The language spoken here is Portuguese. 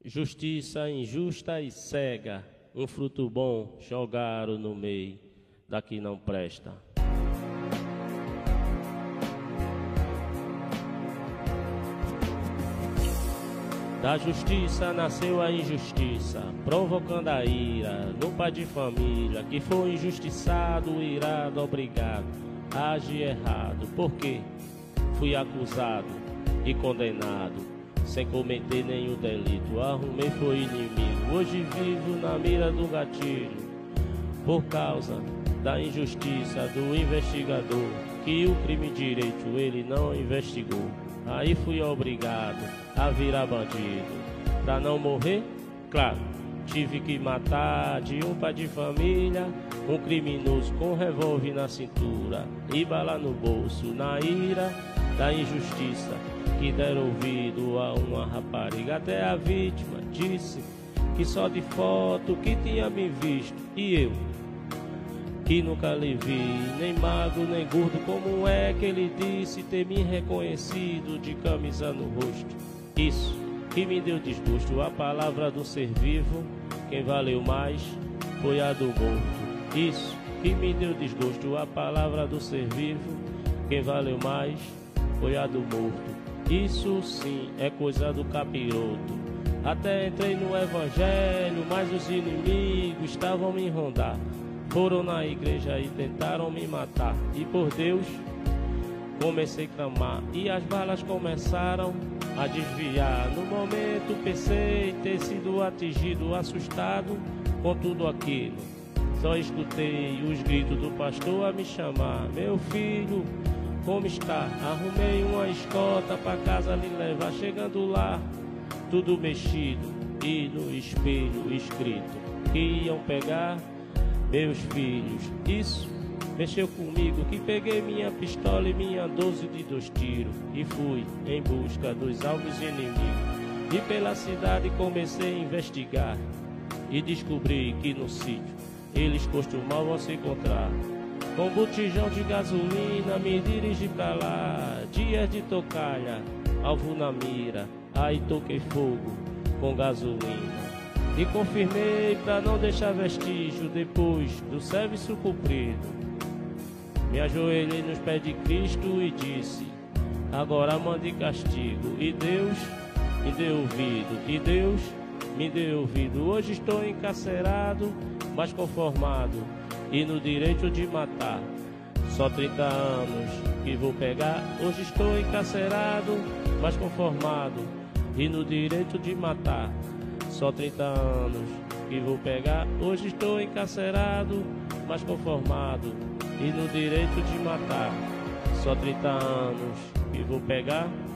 Justiça injusta e cega, um fruto bom jogaram no meio da que não presta. Da justiça nasceu a injustiça, provocando a ira no pai de família, que foi injustiçado, irado, obrigado a agir errado. Porque fui acusado e condenado, sem cometer nenhum delito. Arrumei foi inimigo, hoje vivo na mira do gatilho, por causa da injustiça do investigador, que o crime direito ele não investigou. Aí fui obrigado a virar bandido. Pra não morrer, claro, tive que matar de um pai de família um criminoso com revólver na cintura e bala no bolso, na ira da injustiça que deram ouvido a uma rapariga. Até a vítima disse que só de foto que tinha me visto, e eu que nunca lhe vi, nem magro nem gordo. Como é que ele disse ter me reconhecido de camisa no rosto? Isso que me deu desgosto. A palavra do ser vivo, quem valeu mais foi a do morto. Isso que me deu desgosto. A palavra do ser vivo, quem valeu mais foi a do morto. Isso sim é coisa do capiroto. Até entrei no evangelho, mas os inimigos estavam me rondar. Foram na igreja e tentaram me matar, e por Deus comecei a clamar, e as balas começaram a desviar. No momento pensei ter sido atingido, assustado com tudo aquilo. Só escutei os gritos do pastor a me chamar: meu filho, como está? Arrumei uma escolta pra casa lhe levar. Chegando lá, tudo mexido, e no espelho escrito que iam pegar meus filhos. Isso mexeu comigo, que peguei minha pistola e minha 12 de 2 tiros e fui em busca dos alvos inimigos. E pela cidade comecei a investigar e descobri que no sítio eles costumavam se encontrar. Com botijão de gasolina me dirigi pra lá, dias de tocalha, alvo na mira, aí toquei fogo com gasolina. E confirmei pra não deixar vestígio. Depois do serviço cumprido, me ajoelhei nos pés de Cristo e disse: agora mande castigo. E Deus me deu ouvido, e Deus me deu ouvido. Hoje estou encarcerado, mas conformado e no direito de matar. Só 30 anos que vou pegar. Hoje estou encarcerado, mas conformado e no direito de matar. Só 30 anos que vou pegar. Hoje estou encarcerado, mas conformado e no direito de matar. Só 30 anos que vou pegar.